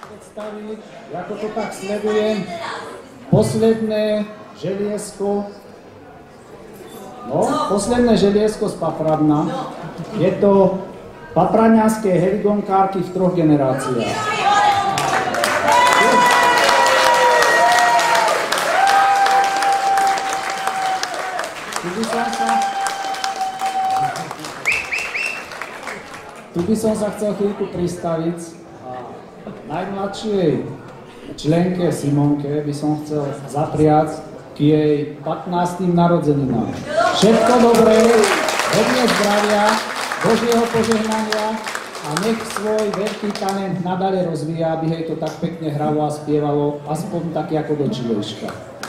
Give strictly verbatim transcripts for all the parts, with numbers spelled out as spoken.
Predstaviť, ako to tak sledujem, posledné želiesko, no, posledné želiesko z Papradna. Je to papraňanské heligonkárky v troch generáciách. Tu by som sa, tu by som sa chcel chvíľku pristaviť. Najmladšej členke Simonke by som chcel zapriať k jej pätnástym narodeninám. Všetko dobré, hodne zdravia, Božieho požehnania a nech svoj veľký talent nadalej rozvíja, aby jej to tak pekne hralo a spievalo, aspoň tak ako do čilejška.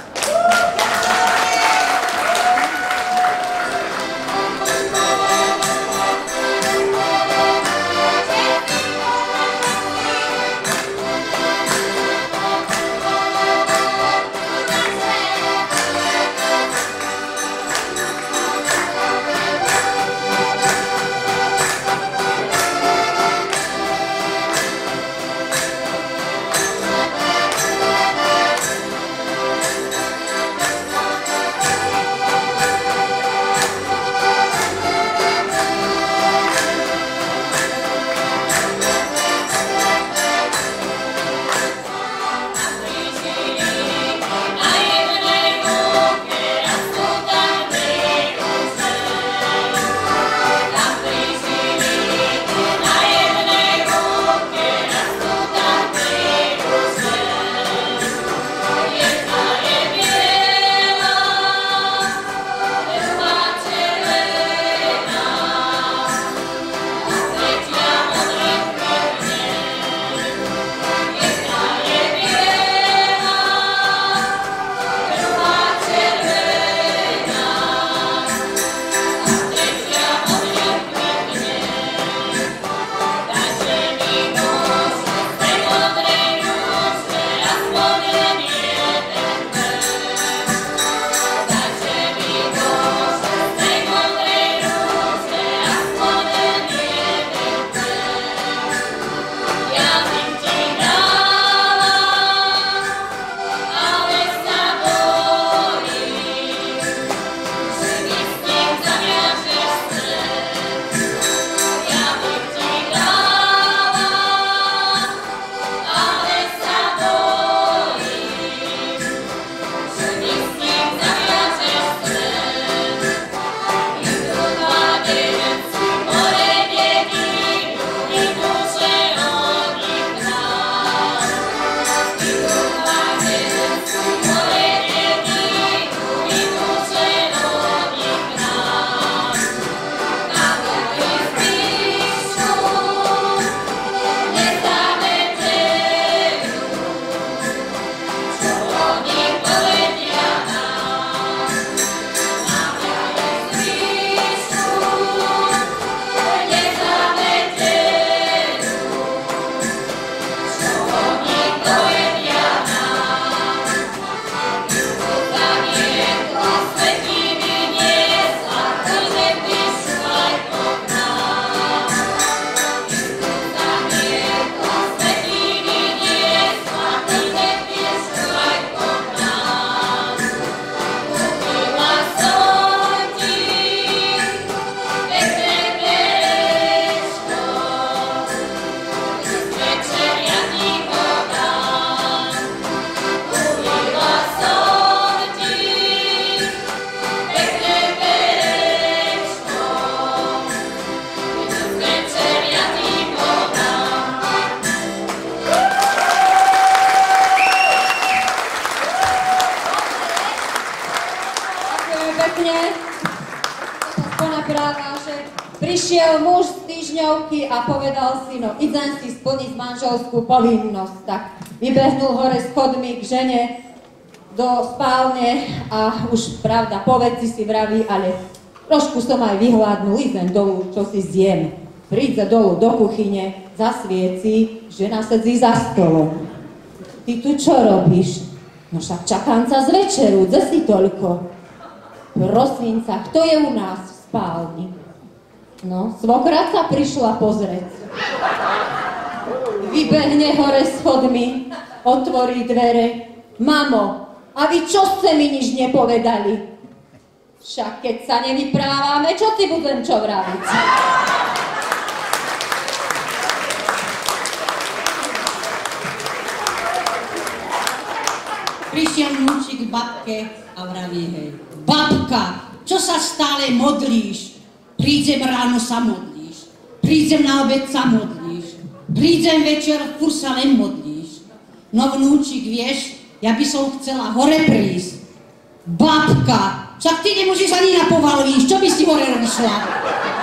Prišiel muž z týždňovky a povedal si, no idem si splniť manželskú povinnosť. Tak vybehnul hore schodmi k žene do spálne a už pravda, povedci si vraví, ale trošku som aj vyhľadnul, idem dolu, čo si zjem. Príde dolu do kuchyne, zasvieci, žena sedí za stolom. Ty tu čo robíš? No však čakám sa z večeru, kde si toľko? Prosím sa, kto je u nás v spálni? No, svokrat sa prišla pozrieť. Vybehne hore schodmi, otvorí dvere. Mamo, a vy čo ste mi nič nepovedali? Však keď sa nevyprávame, čo si budem čo vraviť? Prišiel vnúčik k babke a vraví hej. Babka, čo sa stále modlíš? Prídem ráno sa modlíš. Prídem na obed sa modlíš. Prídem večer, furt sa len modlíš. No vnúčik, vieš, ja by som chcela hore prísť. Babka, však ty nemôžeš ani na poval výjsť, čo by si hore išla?